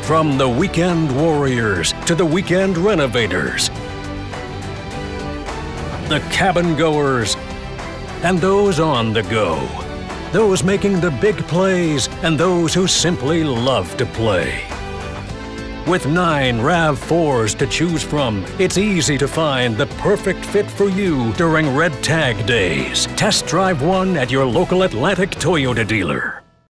From the weekend warriors to the weekend renovators, the cabin goers, and those on the go. Those making the big plays and those who simply love to play. With 9 RAV4s to choose from, it's easy to find the perfect fit for you during Red Tag Days. Test drive one at your local Atlantic Toyota dealer.